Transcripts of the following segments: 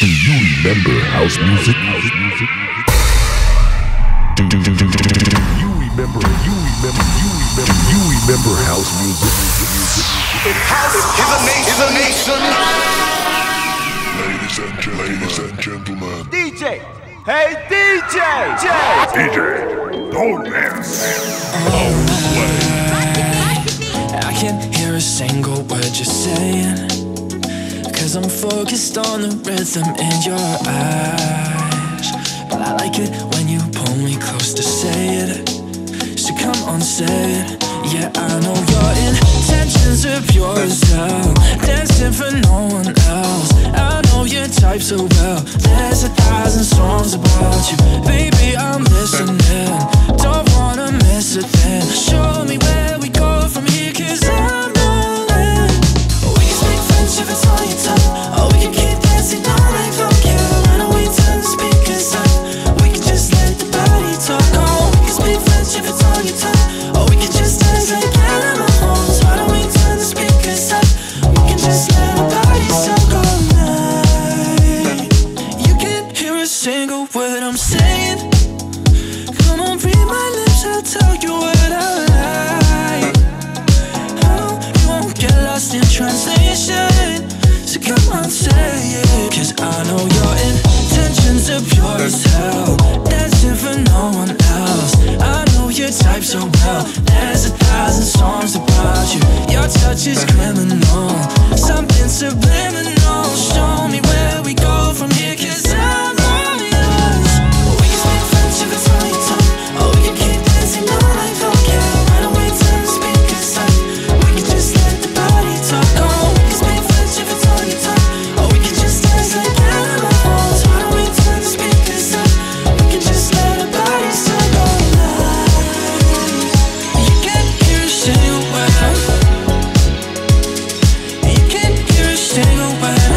Do you remember house music? Do you remember house music? House is a nation. Ladies and gentlemen. DJ! Hey DJ! DJ, don't dance. I can't hear a single word you're saying, 'cause I'm focused on the rhythm in your eyes. But I like it when you pull me close to say it. So come on, say it. Yeah, I know your intentions are pure as hell, dancing for no one else. I know your type so well. There's 1,000 songs about you. Baby, I'm listening. Don't wanna miss a thing. Show me where we go from here, 'cause I'm all in. We can speak French if it's all your tongue. Or we can keep dancing all night long. Yeah, why don't we turn the speakers up? We can just let the body talk. Oh, we can speak French if it's all your tongue. Or we can just dance like animals. Why don't we turn the speakers up? We can just let the body talk all night. You can't hear a single word I'm saying. Come on, read my lips, I'll tell you what I like. I know you won't get lost in translation. So come on, say it, 'cause I know your intentions are pure as hell, dancing for no one else. I know your type so well. There's 1,000 songs about you. Your touch is criminal, something subliminal. Show me where we go from here, 'cause I'm all yours. We can speak French if it's all your tongue. Or we can keep dancing all night long. Yeah, why don't we turn the speakers up? We can just let the body talk. Oh, we can speak French if it's all your tongue. Or we can just dance like animals. Why don't we turn the speakers up? We can just let the body talk all night. You can't hear a single word. You can't hear a single word.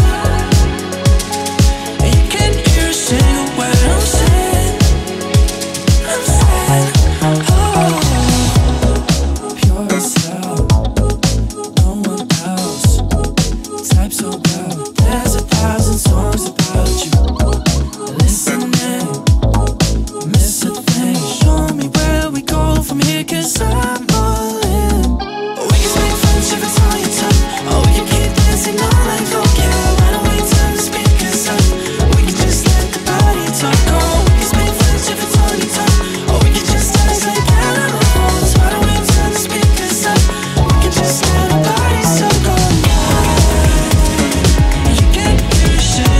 You can't hear a single word I'm saying. I'm saying, oh, pure as hell, no one else. Type so well. There's 1,000 songs about you. Listening, miss a thing. Show me where we go from here, 'cause I'm all in. We can speak French if it's all your tongue. Or we can keep dancing all night long. Yeah, why don't we turn the speakers up? We can just let the body talk. Oh, we can speak French if it's all your tongue. Or we can just dance like animals. Why don't we turn the speakers up? We can just let the body talk all night. You can't hear shit.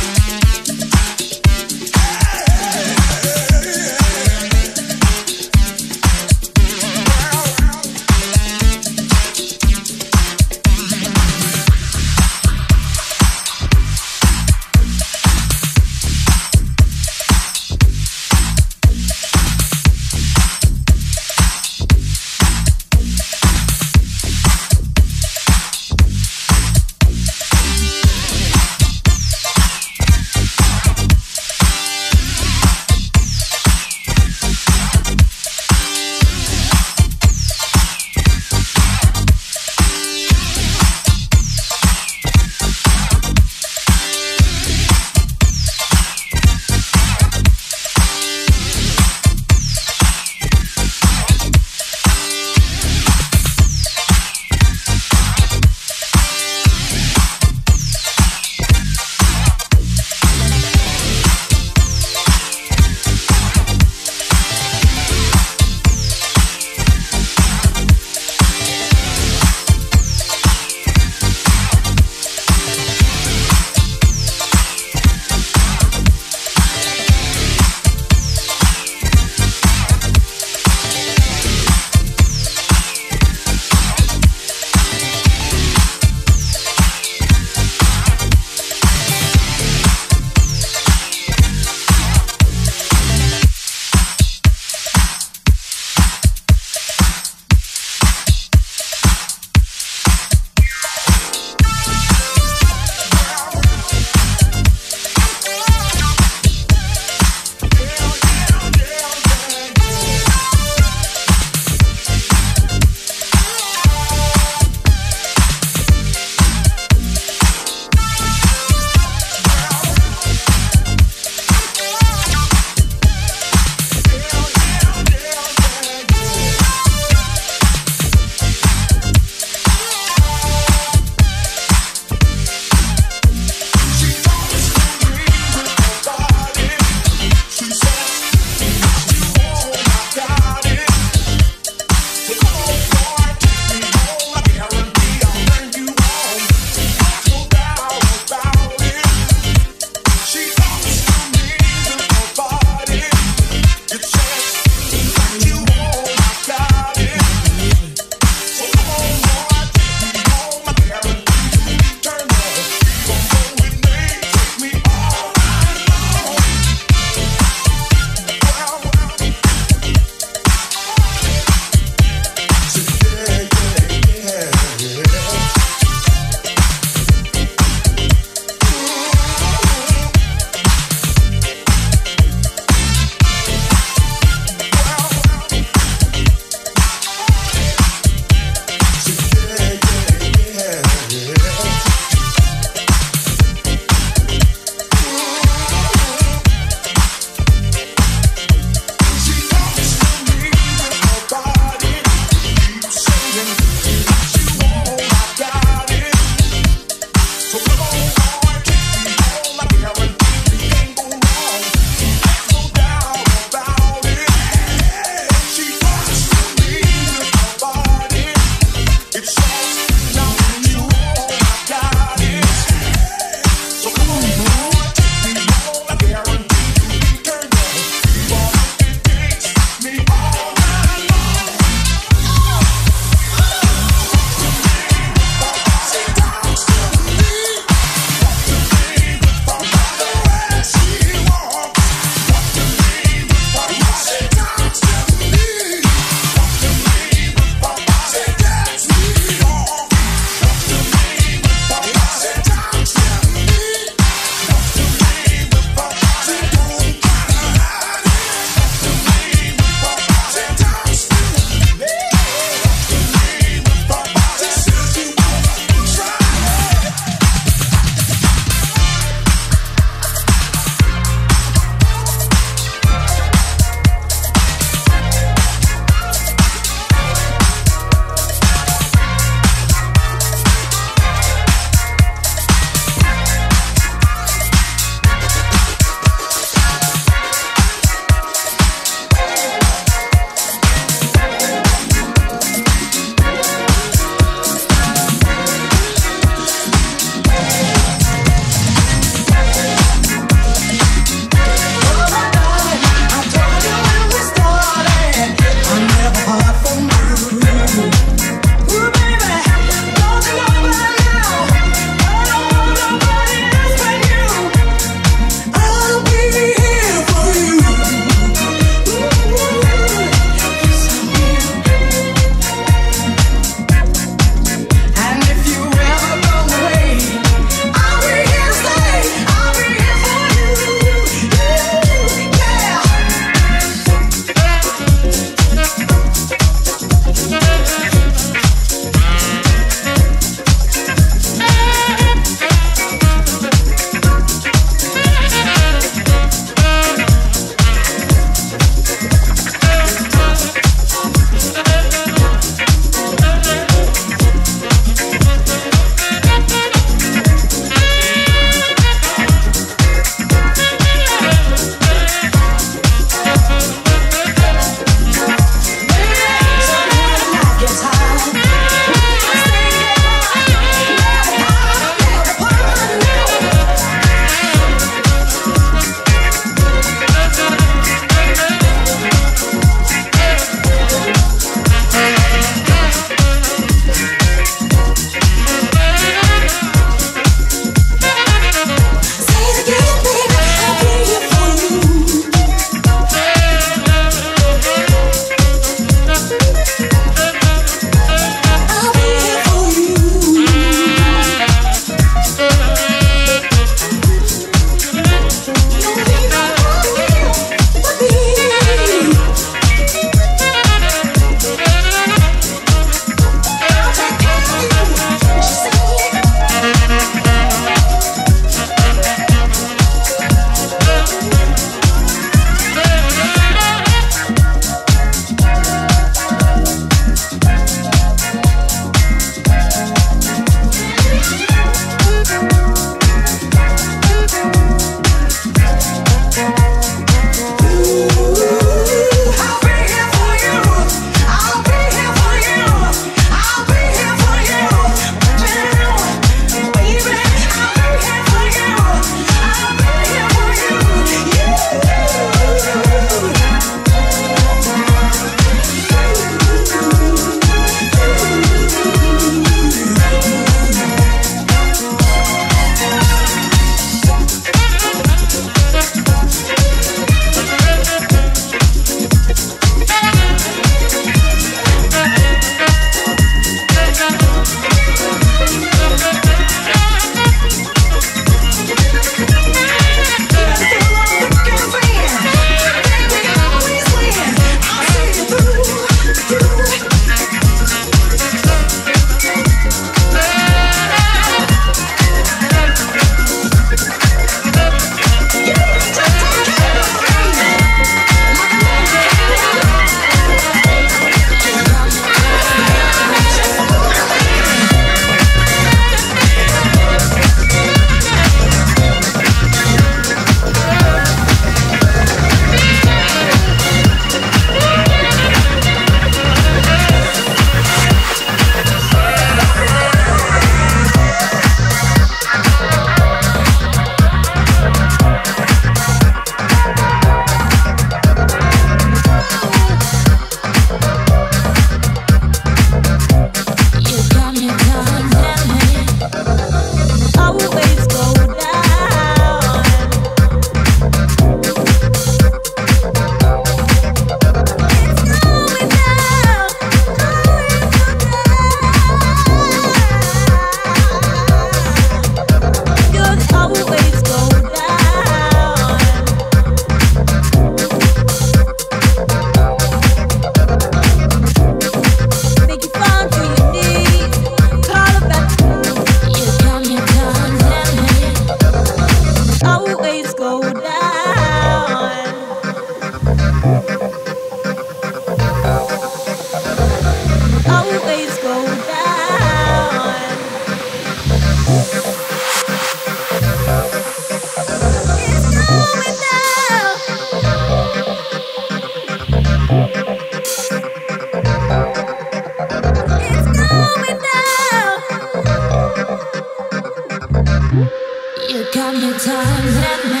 You got me times at me.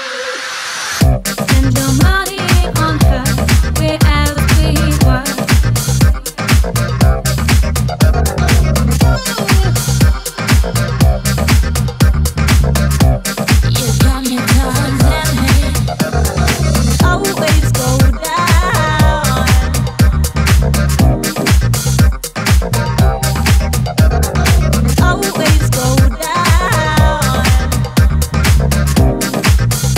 Spend your money on her wherever we were. You got me times at me. Always go down. Always go down.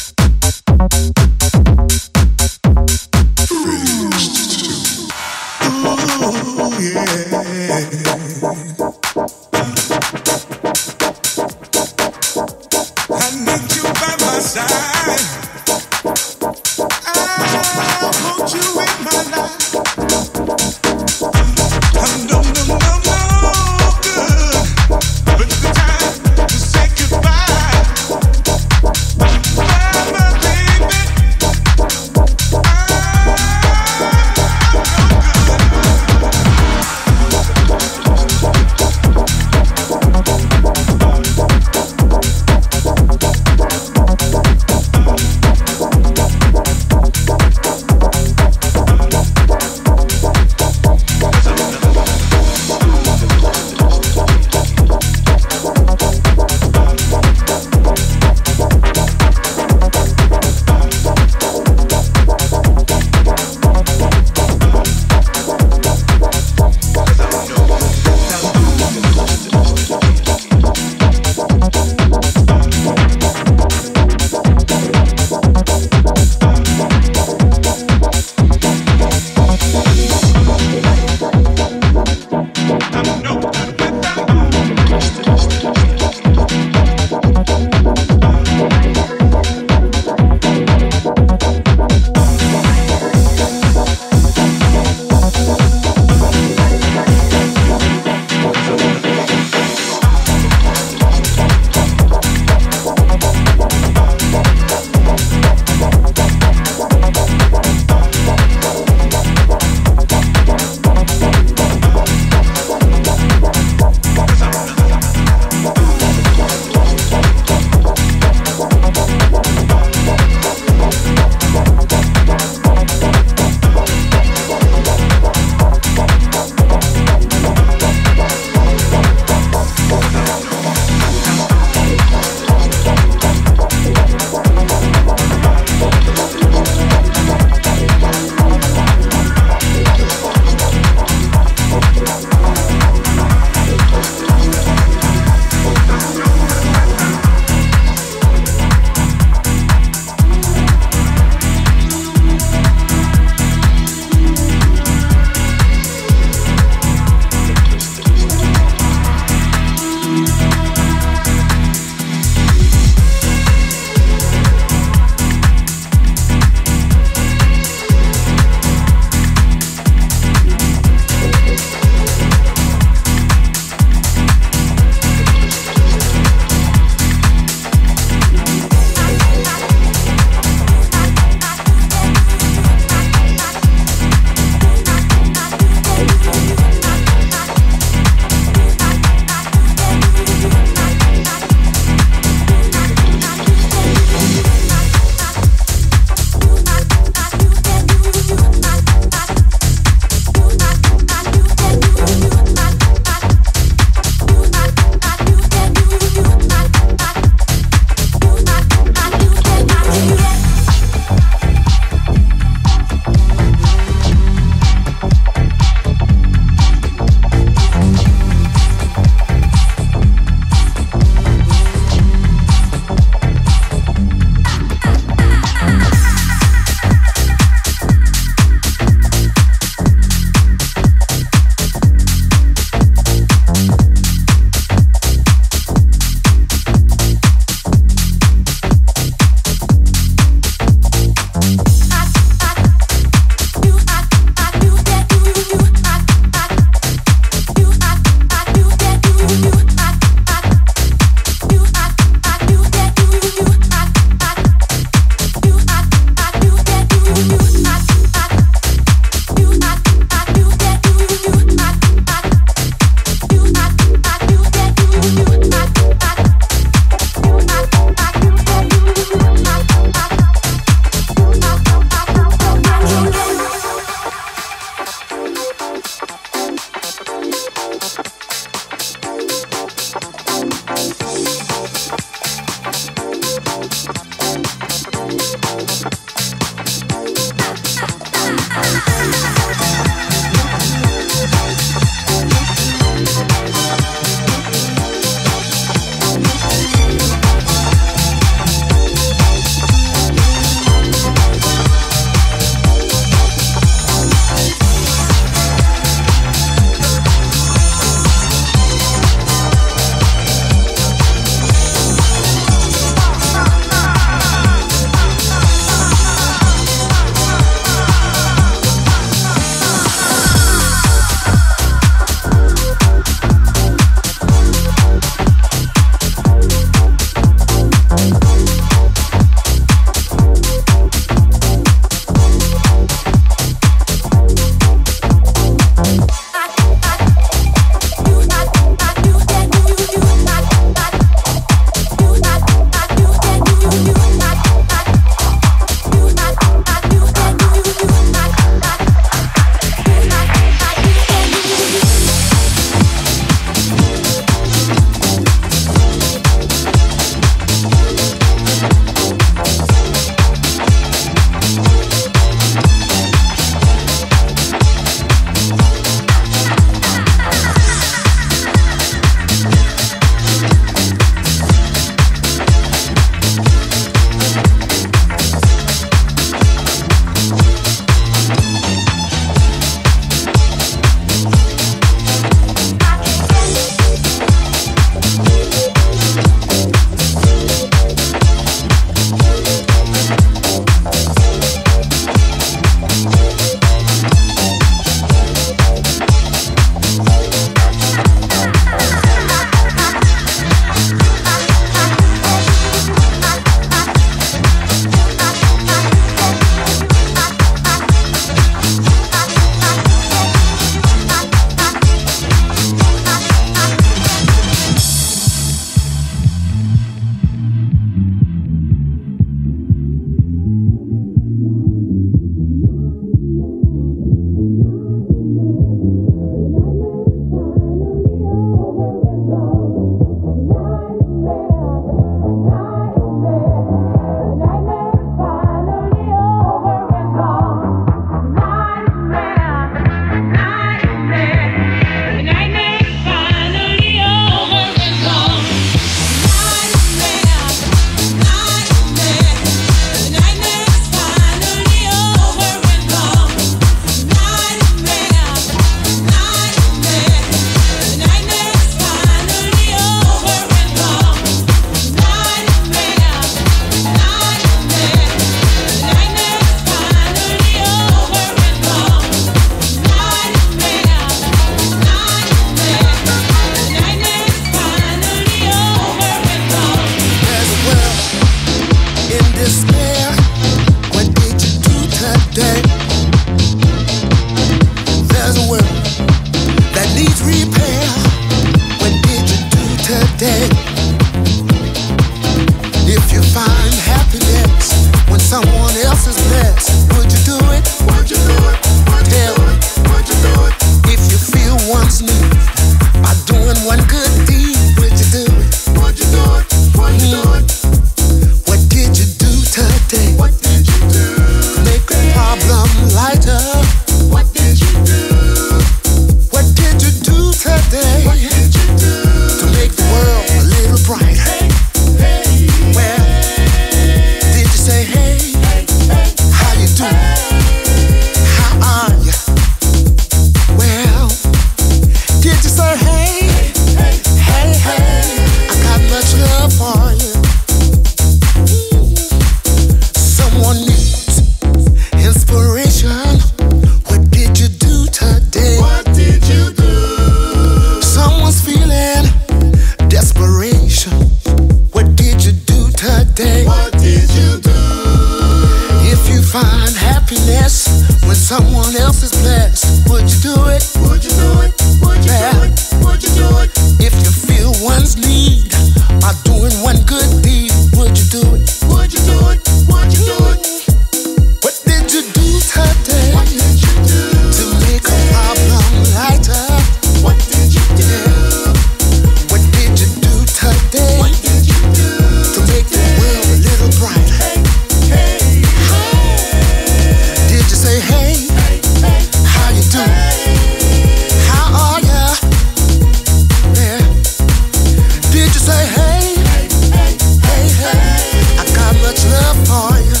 happiness when someone else is blessed? Would you do it? Would you do it? Would you do it? Would you do it? If you feel one's need by doing one good deed, would you do it? Would you do it? Would you do it? What did you do today? What did you do to make a problem lighter? What did you do? What did you do today? What did you do to make the world a little brighter? Hey, hey, hey. Did you say hey? Hey, hey. How you do? How are ya? Yeah. Did you say hey? Hey, hey, hey, hey. I got much love for you.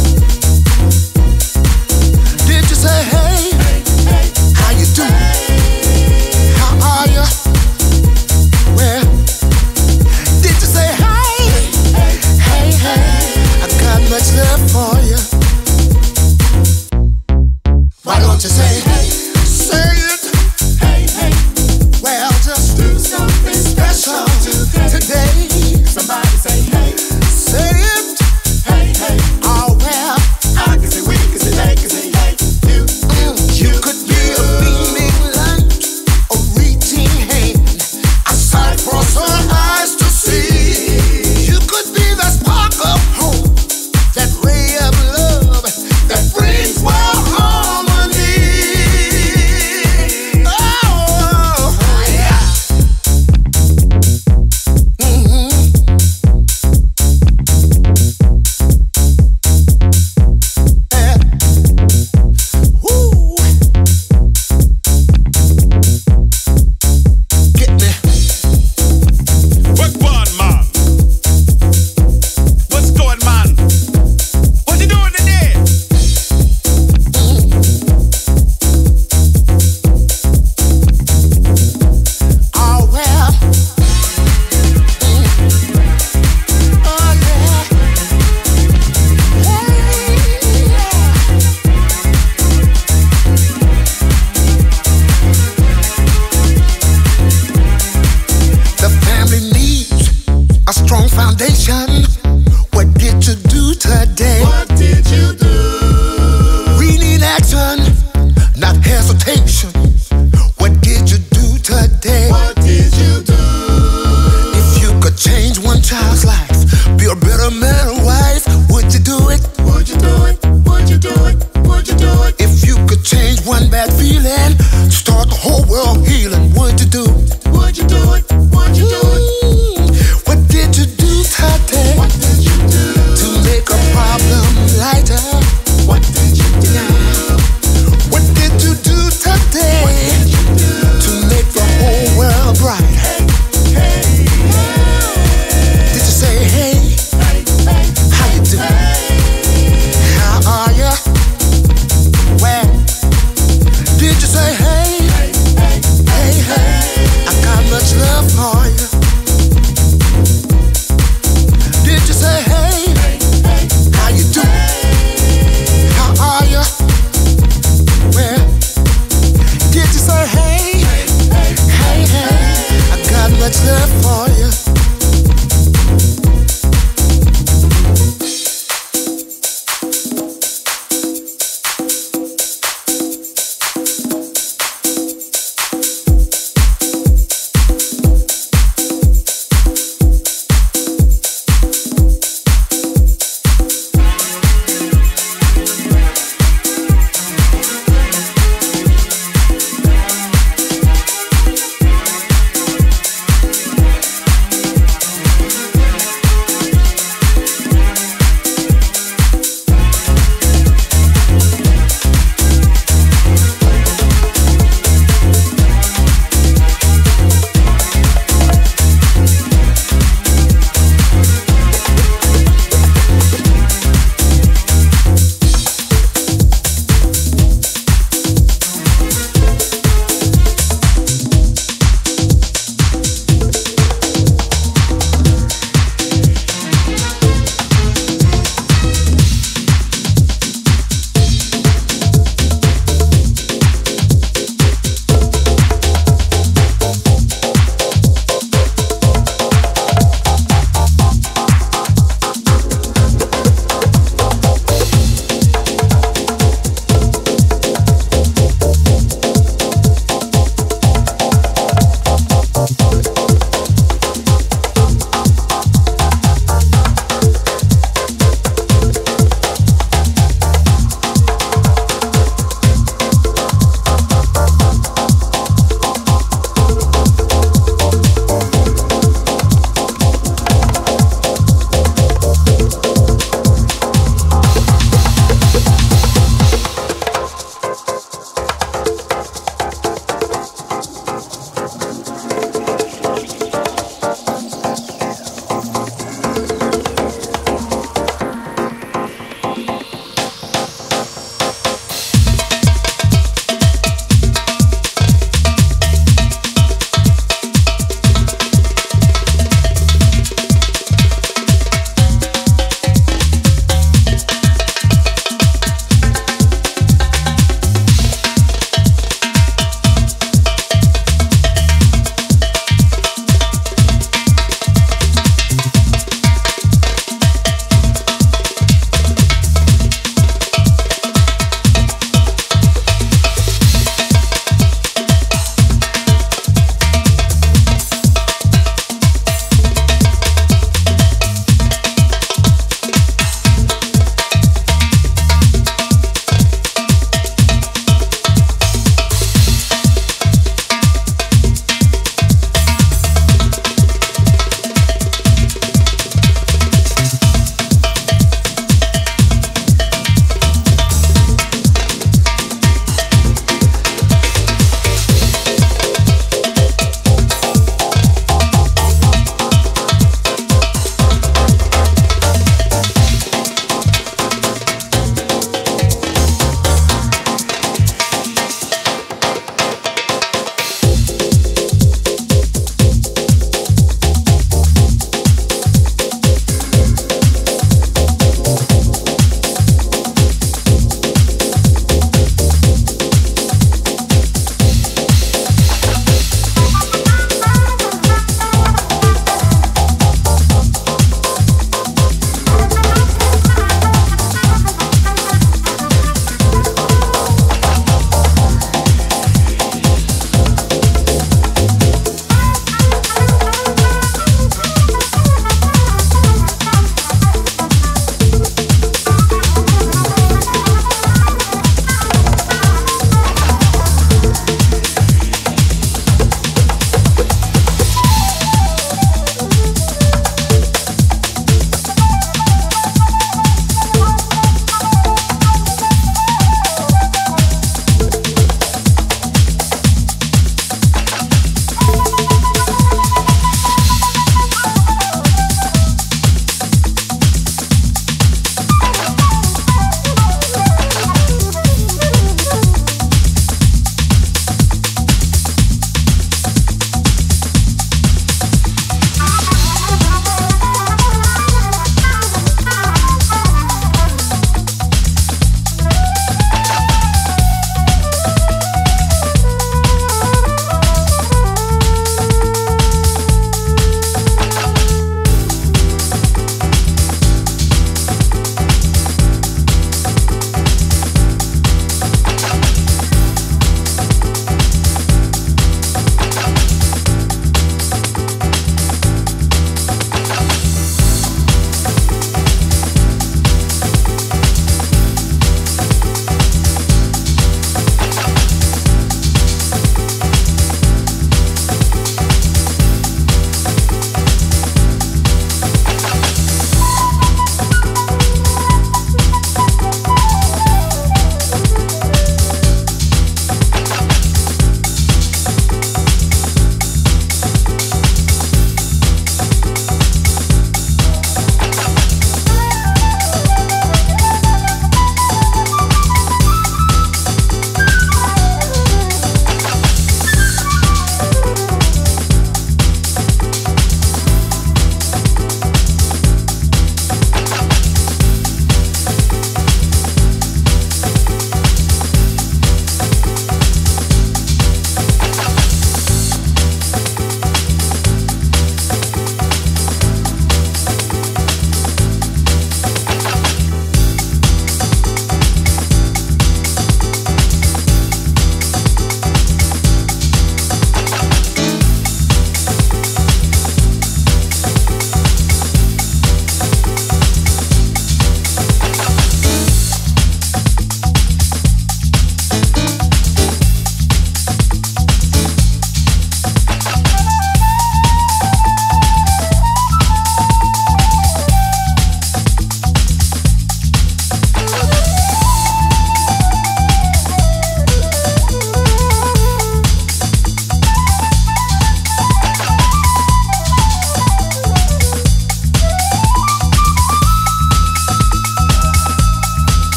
Did you say hey? Hey, hey. How you do? How are ya? Well, did you say hey? Hey, hey, hey. I got much love for you. Why don't you say hey? Say it. Hey, hey. Well, just do something special today. Somebody say hey. Say it. Hey, hey. Oh, well, I can say we can say they can say hey. You could be a beaming light, a reaching hand, a sight for some eyes to see. You could be the spark of hope, that ray of love that brings world harmony. Oh, yeah. Yeah. Woo. Get me. What's going, man? What's going, man? What you doing today? Oh, well. Oh, yeah. The family needs a strong foundation. What did you do today? What did you do? We need action, not hesitation. What did you do today? What did you do? If you could change one child's life, be a better man or wife, would you do it? Would you do it? Would you do it? Would you do it? If you could change one bad feeling, start the whole world healing, would you do it? Would you do it? Would you do it? What did you do today? What did you do to make a problem lighter? What did you do? What did you do today?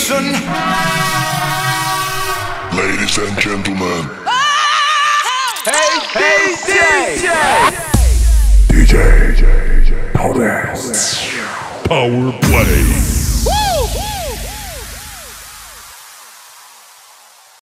nation. Ladies and gentlemen. DJ Torres. Power play.